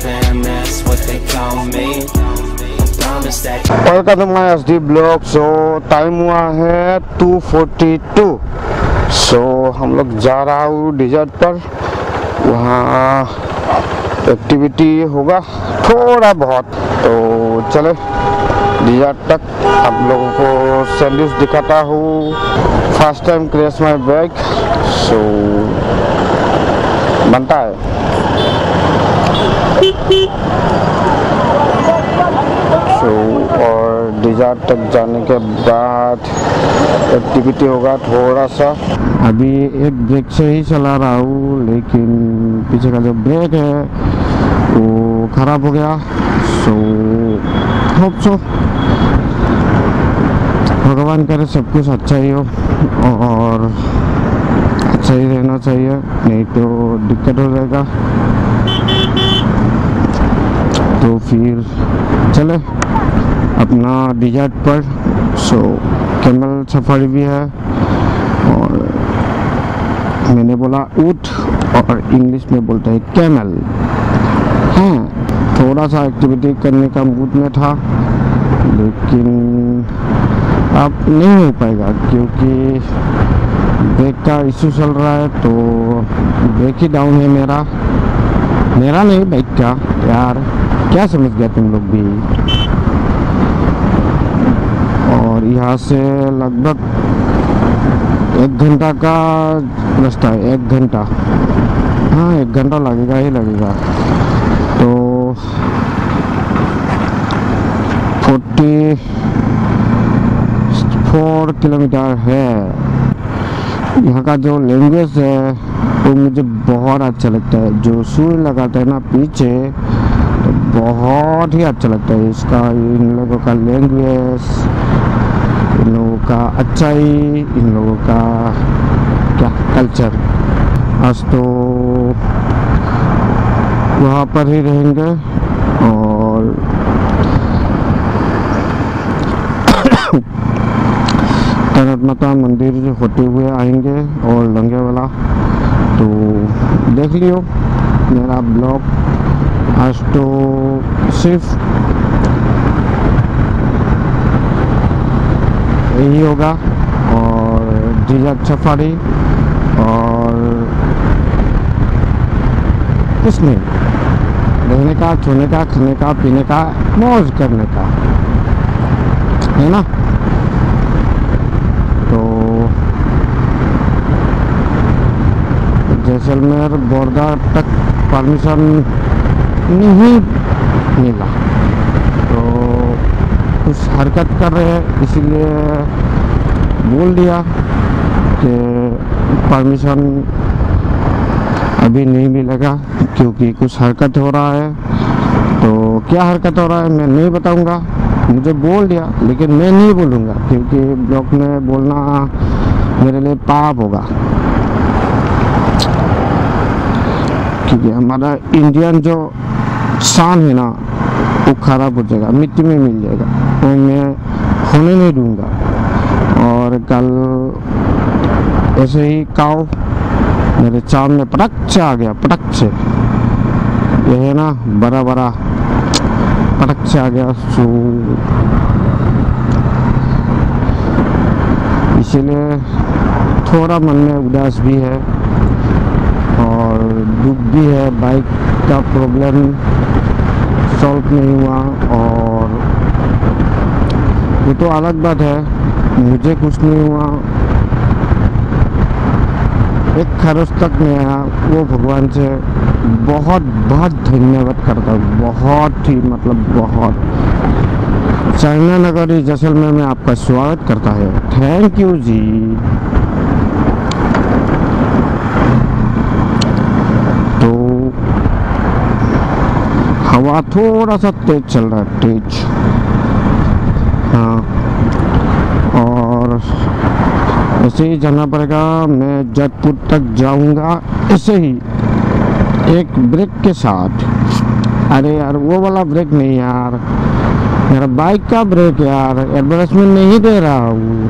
fam, that's what they call me. I promise that. Welcome to my SD blog. So time हुआ है 2:42। सो हम लोग जा रहा हूँ डिजर्ट पर, वहाँ एक्टिविटी होगा थोड़ा बहुत, तो चले डिजर्ट तक। आप लोगों को सैंडविच दिखाता हूँ। First time crash my bag, so बनता है। और डिजर्ट तक जाने के बाद एक्टिविटी होगा थोड़ा सा। अभी एक ब्रेक से ही चला रहा हूँ, लेकिन पीछे का जो ब्रेक है वो ख़राब हो गया। सो होप सो भगवान करे सब कुछ अच्छा ही हो और अच्छा ही रहना चाहिए, नहीं तो दिक्कत हो जाएगा। तो फिर चले अपना डिजर्ट पर। सो कैमल सफारी भी है, और मैंने बोला ऊंट और इंग्लिश में बोलते हैं कैमल। हाँ, थोड़ा सा एक्टिविटी करने का मूड में था, लेकिन अब नहीं हो पाएगा क्योंकि ब्रेक का इशू चल रहा है। तो ब्रेक ही डाउन है मेरा नहीं, बाइक का। यार क्या समझ गया तुम लोग भी। और यहाँ से लगभग 1 घंटा का रास्ता है, 1 घंटा। हाँ, 1 घंटा लगेगा ही लगेगा। तो 44 किलोमीटर है। यहाँ का जो लैंग्वेज है वो मुझे बहुत अच्छा लगता है। जो सुर लगाता है ना पीछे, तो बहुत ही अच्छा लगता है इसका। इन लोगों का लैंग्वेज, इन लोगों का अच्छाई, इन लोगों का क्या कल्चर। आज तो वहाँ पर ही रहेंगे और तरत माता मंदिर होते हुए आएंगे और लंगे वाला। तो देख लियो मेरा ब्लॉग। आज तो सिर्फ यही होगा, और डिजर्ट सफारी और कुछ नहीं, रहने का, सोने का, खाने का, पीने का, मौज करने का है ना। तो जैसलमेर बॉर्डर तक परमिशन नहीं मिला, तो कुछ हरकत कर रहे हैं, इसीलिए बोल दिया कि परमिशन अभी नहीं मिलेगा क्योंकि कुछ हरकत हो रहा है। तो क्या हरकत हो रहा है मैं नहीं बताऊंगा, मुझे बोल दिया, लेकिन मैं नहीं बोलूँगा क्योंकि ब्लॉग में बोलना मेरे लिए पाप होगा। क्योंकि हमारा इंडियन जो शान है ना, वो खराब हो जाएगा, मिट्टी में मिल जाएगा, तो मैं होने नहीं दूंगा। और कल ऐसे ही काव मेरे चाँद में पटक से आ गया, पटक से, ये है ना बड़ा पटक से आ गया। सो इसीलिए थोड़ा मन में उदास भी है और दुख भी है। बाइक का प्रॉब्लम सॉल्व नहीं हुआ, और ये तो अलग बात है, मुझे कुछ नहीं हुआ, एक खरोच तक नहीं आया। वो भगवान से बहुत बहुत धन्यवाद करता हूँ, बहुत ही मतलब बहुत। चाइना नगरी जैसलमेर में आपका स्वागत करता है, थैंक यू जी। तो हवा थोड़ा सा तेज चल रहा है, तेज। हाँ, और ऐसे ही जाना पड़ेगा। मैं जयपुर तक जाऊंगा ऐसे ही, एक ब्रेक के साथ। अरे यार वो वाला ब्रेक नहीं यार, मेरा बाइक का ब्रेक यार, एडवर्टाइजमेंट नहीं दे रहा हूँ।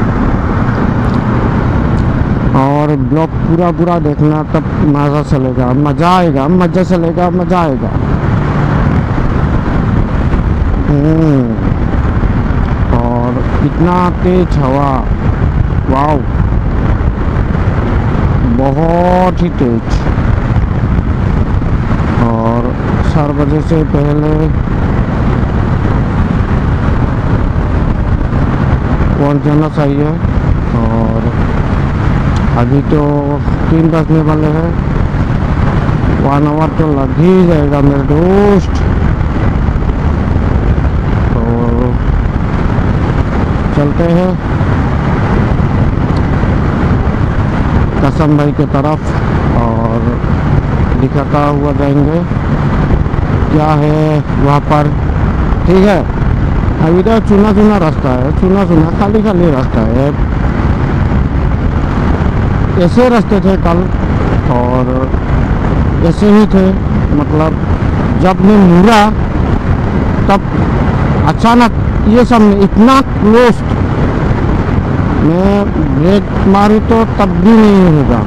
और ब्लॉग पूरा देखना, तब मज़ा चलेगा, मज़ा आएगा, मज़ा चलेगा, मज़ा आएगा। और इतना तेज हवा, वाव, बहुत ही तेज। और 4 बजे से पहले पहुंच जाना चाहिए। और अभी तो 3 बजने वाले हैं, 1 आवर तो लग ही जाएगा मेरे दोस्त। तो चलते हैं कसम भाई की तरफ और दिखाता हुआ जाएंगे क्या है वहाँ पर। ठीक है, अभी तो चुना चुना रास्ता है, चुना चुना खाली खाली रास्ता है। ऐसे रास्ते थे कल और ऐसे ही थे, मतलब जब मैं मुड़ा तब अचानक ये सब इतना क्लोज, मैं ब्रेक मारूँ तो तब भी नहीं होगा।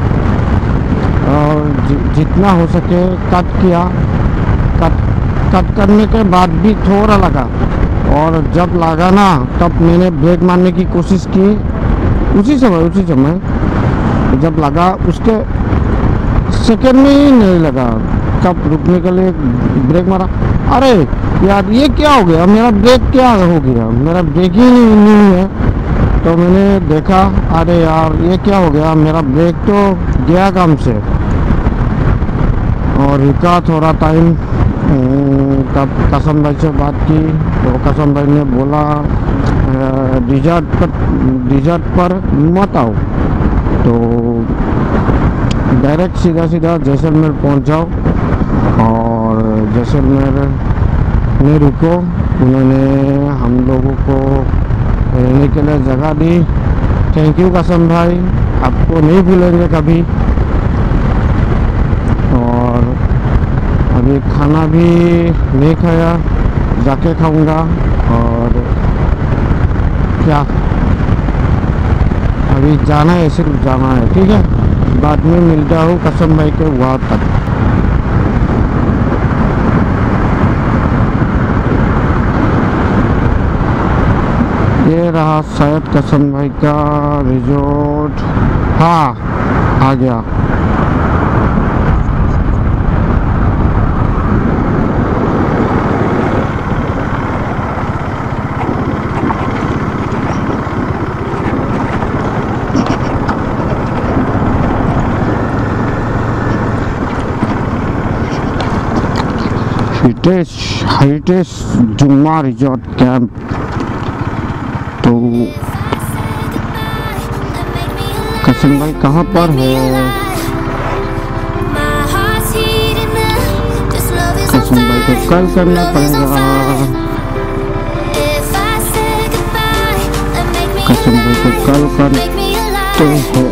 और जितना हो सके कट किया, कट करने के बाद भी थोड़ा लगा, और जब लगा ना तब मैंने ब्रेक मारने की कोशिश की। उसी समय जब लगा उसके सेकेंड में ही नहीं लगा, तब रुकने के लिए ब्रेक मारा। अरे यार ये क्या हो गया, मेरा ब्रेक क्या हो गया, मेरा ब्रेक ही नहीं है। तो मैंने देखा, अरे यार ये क्या हो गया, मेरा ब्रेक तो गया काम से। और रुका थोड़ा टाइम, तब कसम भाई से बात की तो कसम भाई ने बोला डिजर्ट पर मत आओ, तो डायरेक्ट सीधा जैसलमेर पहुंच जाओ। और जैसलमेर में रुको, उन्होंने हम लोगों को रहने के लिए जगह दी। थैंक यू कसम भाई, आपको नहीं भूलेंगे कभी। और अभी खाना भी नहीं खाया, जाके खाऊंगा। और क्या अभी जाना है, सिर्फ जाना है। ठीक है, बाद में मिलता हूँ कसम भाई के वहाँ तक। ये रहा शायद कसम भाई का रिजॉर्ट। हाँ, आ गया। हेरिटेज जुम्मा रिजॉर्ट कैंप। तो कसम भाई कहाँ पर है? कसम भाई को कॉल करना पड़ेगा। कसम भाई को कॉल करते हैं।